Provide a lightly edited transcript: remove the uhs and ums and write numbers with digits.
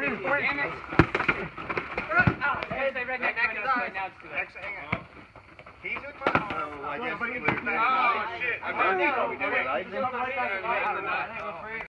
Damn it. Hey, they read next to us. Now it's too late. Hang on. He's with my... Oh, I guess... Oh, shit. I know.